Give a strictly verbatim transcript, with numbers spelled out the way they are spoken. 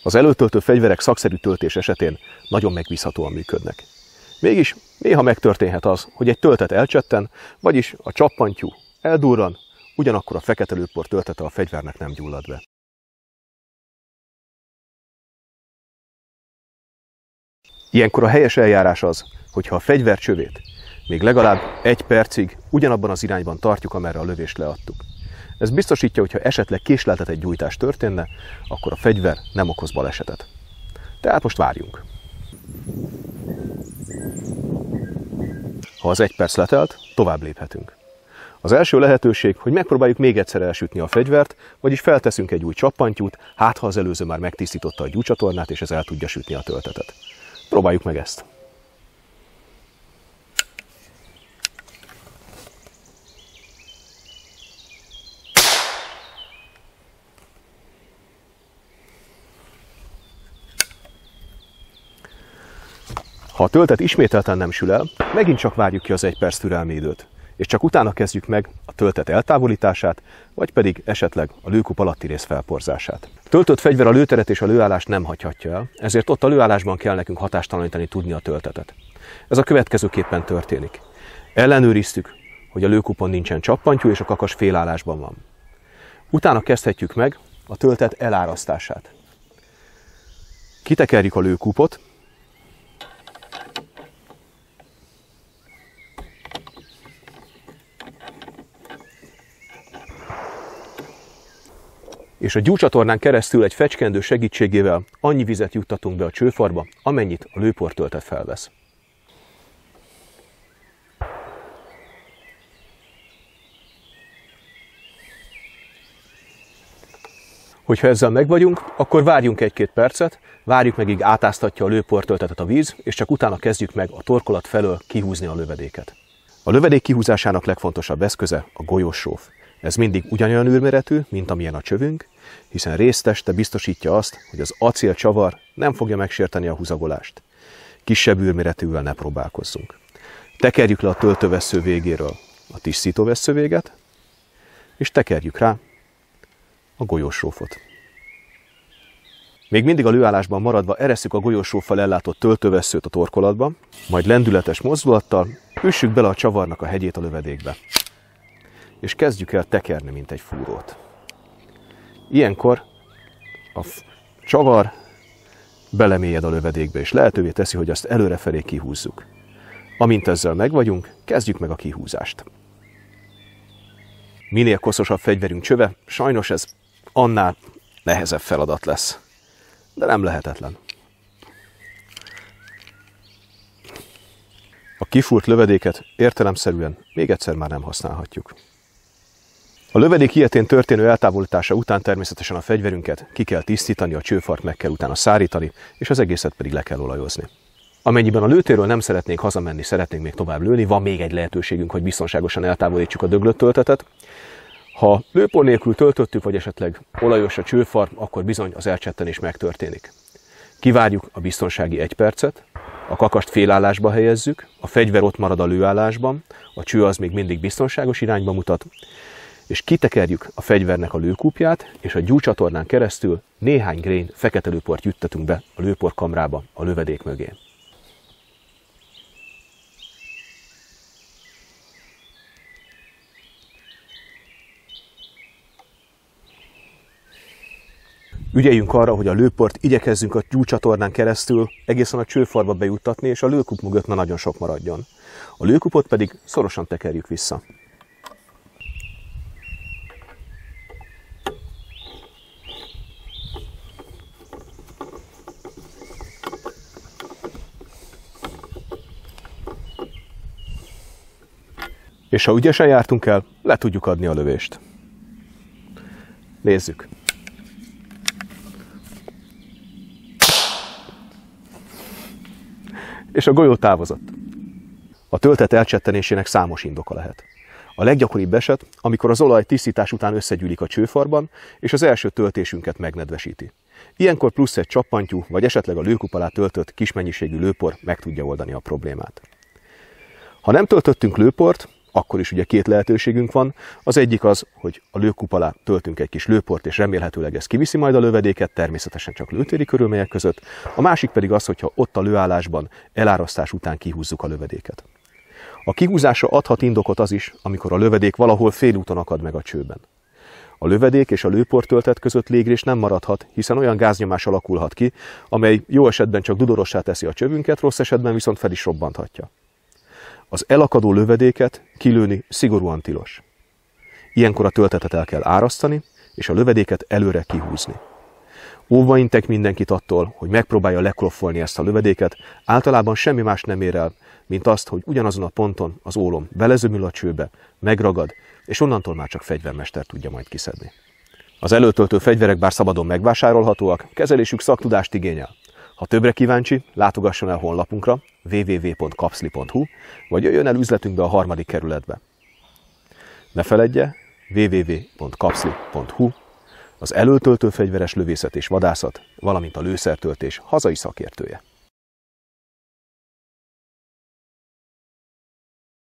Az előtöltő fegyverek szakszerű töltés esetén nagyon megbízhatóan működnek. Mégis néha megtörténhet az, hogy egy töltet elcsetten, vagyis a csappantyú eldurran, ugyanakkor a fekete lőpor töltete a fegyvernek nem gyullad be. Ilyenkor a helyes eljárás az, hogyha a fegyver csövét még legalább egy percig ugyanabban az irányban tartjuk, amerre a lövést leadtuk. Ez biztosítja, hogy ha esetleg késleltetett gyújtás történne, akkor a fegyver nem okoz balesetet. Tehát most várjunk. Ha az egy perc letelt, tovább léphetünk. Az első lehetőség, hogy megpróbáljuk még egyszer elsütni a fegyvert, vagyis felteszünk egy új csappantyút, hát ha az előző már megtisztította a gyújtsatornát, és ez el tudja sütni a töltetet. Próbáljuk meg ezt. Ha a töltet ismételten nem sül el, megint csak várjuk ki az egy perc türelmi időt, és csak utána kezdjük meg a töltet eltávolítását, vagy pedig esetleg a lőkup alatti rész felporzását. A töltött fegyver a lőteret és a lőállást nem hagyhatja el, ezért ott a lőállásban kell nekünk hatástalanítani tudni a töltetet. Ez a következőképpen történik. Ellenőriztük, hogy a lőkupon nincsen csappantyú és a kakas félállásban van. Utána kezdhetjük meg a töltet elárasztását. Kitekerjük a lőkupot, és a gyújtsatornán keresztül egy fecskendő segítségével annyi vizet juttatunk be a csőfarba, amennyit a lőportöltet felvesz. Hogyha ezzel megvagyunk, akkor várjunk egy-két percet, várjuk meg, míg átáztatja a lőportöltetet a víz, és csak utána kezdjük meg a torkolat felől kihúzni a lövedéket. A lövedék kihúzásának legfontosabb eszköze a golyósróf. Ez mindig ugyanolyan űrméretű, mint amilyen a csövünk, hiszen részteste biztosítja azt, hogy az acélcsavar nem fogja megsérteni a húzagolást. Kisebb űrméretűvel ne próbálkozzunk. Tekerjük le a töltővessző végéről a tisztítóvessző véget, és tekerjük rá a golyósrófot. Még mindig a lőállásban maradva eresszük a golyósróffal ellátott töltővesszőt a torkolatba, majd lendületes mozdulattal üssük bele a csavarnak a hegyét a lövedékbe. És kezdjük el tekerni, mint egy fúrót. Ilyenkor a csavar belemélyed a lövedékbe, és lehetővé teszi, hogy azt előrefelé kihúzzuk. Amint ezzel megvagyunk, kezdjük meg a kihúzást. Minél koszosabb fegyverünk csöve, sajnos ez annál nehezebb feladat lesz. De nem lehetetlen. A kifúrt lövedéket értelemszerűen még egyszer már nem használhatjuk. A lövedék ilyetén történő eltávolítása után természetesen a fegyverünket ki kell tisztítani, a csőfart meg kell utána szárítani, és az egészet pedig le kell olajozni. Amennyiben a lőtérről nem szeretnénk hazamenni, szeretnénk még tovább lőni, van még egy lehetőségünk, hogy biztonságosan eltávolítsuk a döglött töltetet. Ha lőpor nélkül töltöttük, vagy esetleg olajos a csőfar, akkor bizony az elcsettenés megtörténik. Kivárjuk a biztonsági egy percet, a kakast félállásba helyezzük, a fegyver ott marad a lőállásban, a cső az még mindig biztonságos irányba mutat, és kitekerjük a fegyvernek a lőkúpját, és a gyújtsatornán keresztül néhány grain fekete lőport juttatunk be a lőporkamrába, a lövedék mögé. Ügyeljünk arra, hogy a lőport igyekezzünk a gyújtsatornán keresztül egészen a csőfarba bejuttatni, és a lőkup mögött ne nagyon sok maradjon. A lőkupot pedig szorosan tekerjük vissza. És ha ügyesen jártunk el, le tudjuk adni a lövést. Nézzük! És a golyó távozott. A töltet elcsettenésének számos indoka lehet. A leggyakoribb eset, amikor az olaj tisztítás után összegyűlik a csőfarban, és az első töltésünket megnedvesíti. Ilyenkor plusz egy csappantyú, vagy esetleg a lőkup alá töltött kis mennyiségű lőpor meg tudja oldani a problémát. Ha nem töltöttünk lőport, Akkor is ugye két lehetőségünk van. Az egyik az, hogy a lőkup alá töltünk egy kis lőport, és remélhetőleg ez kiviszi majd a lövedéket, természetesen csak lőtéri körülmények között. A másik pedig az, hogyha ott a lőállásban elárasztás után kihúzzuk a lövedéket. A kihúzásra adhat indokot az is, amikor a lövedék valahol félúton akad meg a csőben. A lövedék és a lőport töltet között légrés nem maradhat, hiszen olyan gáznyomás alakulhat ki, amely jó esetben csak dudorossá teszi a csövünket, rossz esetben viszont fel is robbanthatja. Az elakadó lövedéket kilőni szigorúan tilos. Ilyenkor a töltetet el kell árasztani, és a lövedéket előre kihúzni. Óva intek mindenkit attól, hogy megpróbálja lekloffolni ezt a lövedéket, általában semmi más nem ér el, mint azt, hogy ugyanazon a ponton az ólom belezömül a csőbe, megragad, és onnantól már csak fegyvermester tudja majd kiszedni. Az előtöltő fegyverek bár szabadon megvásárolhatóak, kezelésük szaktudást igényel. Ha többre kíváncsi, látogasson el honlapunkra double-u double-u double-u pont kapszli pont hu, vagy jöjjön el üzletünkbe a harmadik kerületbe. Ne feledje, double-u double-u double-u pont kapszli pont hu, az előtöltő fegyveres lövészet és vadászat, valamint a lőszertöltés hazai szakértője.